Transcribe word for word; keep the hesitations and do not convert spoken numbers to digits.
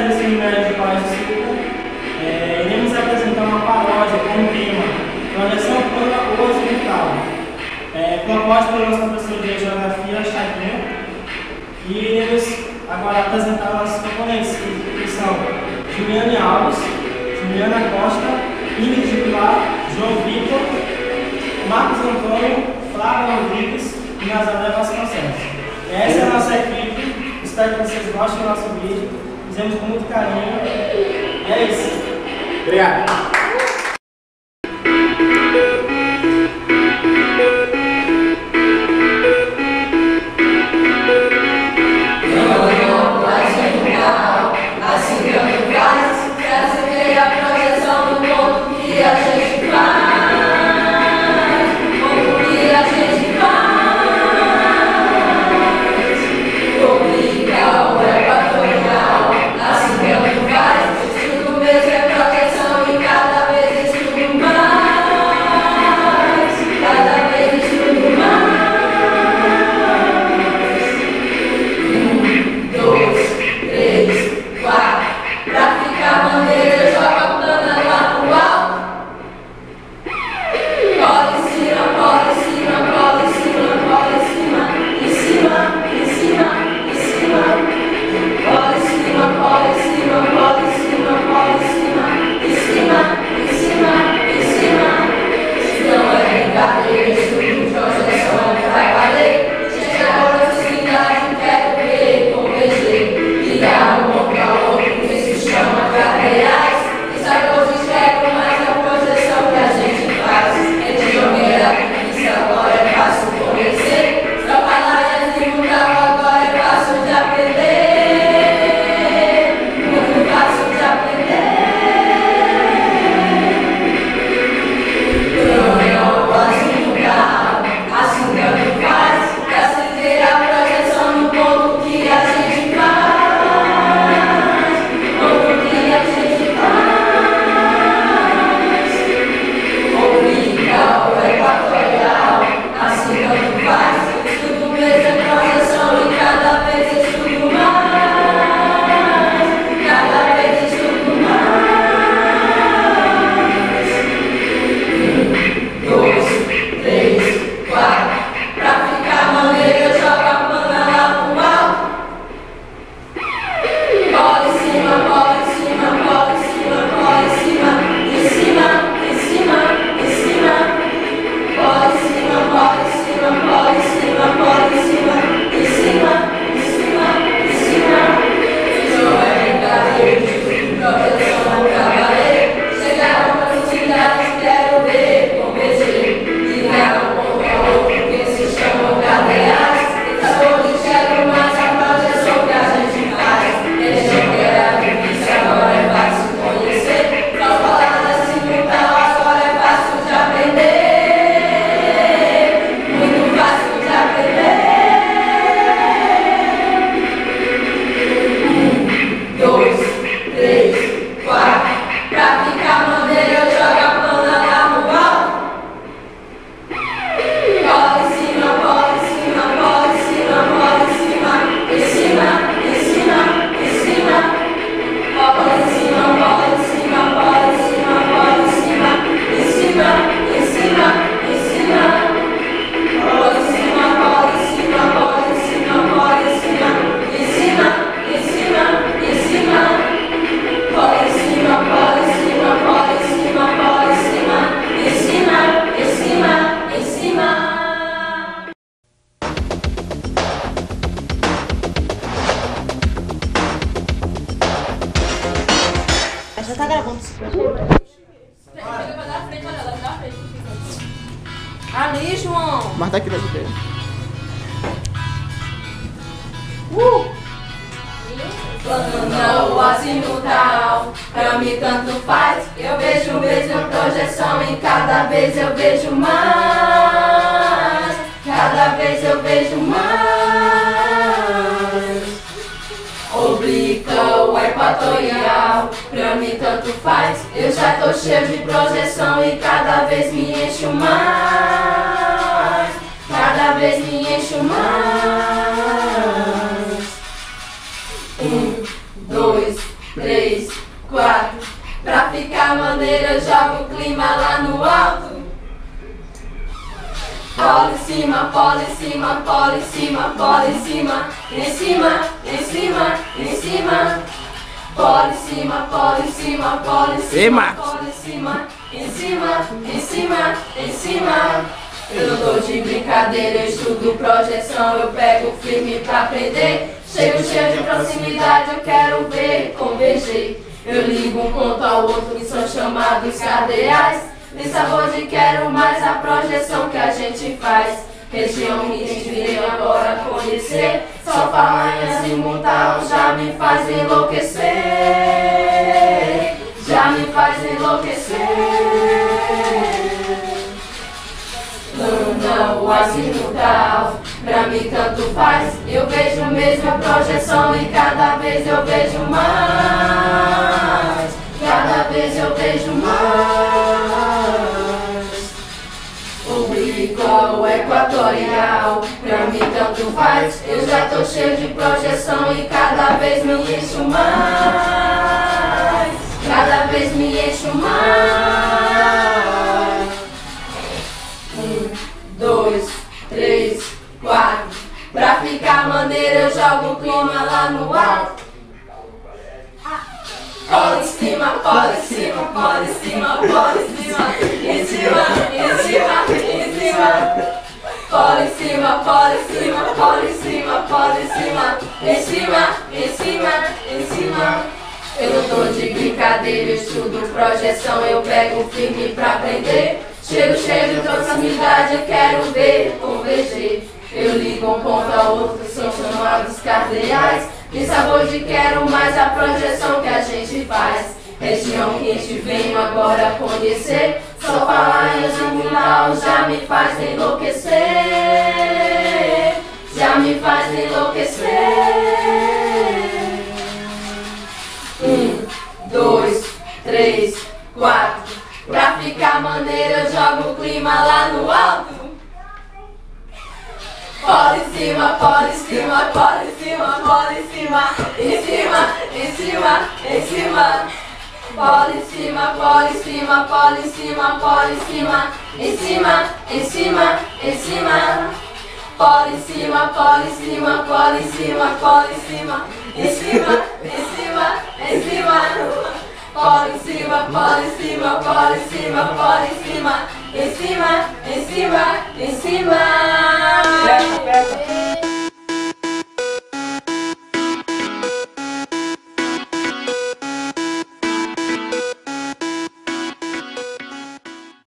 ensino médio do Colégio Super, é, iremos apresentar uma paródia com o tema Projeção plana ou azimutal, é, proposta pelo nosso professor de Geografia, Tema, e iremos agora apresentar nossos componentes, que, que são Juliane Alves, Juliana Costa, Ingrid Pilar, João Vitor, Marcos Antônio, Flávio Rodrigues e Nazaré Vasconcelos. Essa é a nossa equipe, espero que vocês gostem do nosso vídeo, fizemos com muito carinho. E é isso. Obrigado. Já tá gravando. Ali, João. Mas daqui daqui dele. Uh! Plana ou azimutal, pra mim tanto faz. Eu vejo mesmo projeção e cada vez eu vejo mais. Cada vez eu vejo mais. Oblique ou equatorial, pra mim tanto faz. Eu já tô cheio de projeção e cada vez me encho mais. Cada vez me encho mais. Um, dois, três. três, quatro. Pra ficar maneiro eu jogo o clima lá no alto. Polo em cima, polo em cima, polo em cima, polo em cima, em cima, em cima, em cima. Polo em cima, polo em cima, polo em cima, polo em cima, em cima, em cima, em cima. Eu não tô de brincadeira, eu estudo projeção, eu pego firme pra aprender. Chego cheio de proximidade, eu quero ver converger. Eu ligo um ponto ao outro que são chamados cardeais. De sabor de quero mais a projeção que a gente faz. Região que a gente veio agora conhecer. Só falar em azimutal já me faz enlouquecer. Já me faz enlouquecer. Não, o azimutal, pra mim tanto faz. Eu vejo mesmo a projeção e cada vez eu vejo mais. Cada vez eu vejo mais. Obliquo, equatorial, pra mim tanto faz. Eu já tô cheio de projeção e cada vez me encho mais. Cada vez me encho mais. Um, dois, três, quatro. Pra ficar maneiro eu jogo o clima lá no alto. Polo em cima, polo em cima, polo em cima, polo em cima, em cima, em cima, em cima. Polo em cima, polo em cima, polo em cima, polo em cima, em cima, em cima, em cima. Eu não tô de brincadeira, eu estudo projeção, eu pego firme pra aprender. Chego cheio de proximidade, eu quero ver converger. Eu ligo um ponto ao outro, são chamados cardeais. De sabor de quero mais a projeção que a gente faz. Região que a gente veio agora conhecer. Só falar em azimutal já me faz enlouquecer. Já me faz enlouquecer. Um, dois, três, quatro. Pra ficar maneiro eu jogo o clima lá no alto. Polo em cima, polo em cima, polo em cima, polo em cima, em cima, em cima, em cima. Polo em cima, polo em cima, polo em cima, polo em cima, em cima, em cima, em cima. Polo em cima, polo em cima, polo em cima, polo em cima, em cima, em cima, em cima. Polo em cima, polo em cima, polo em cima, polo em cima, em cima, em cima, em cima.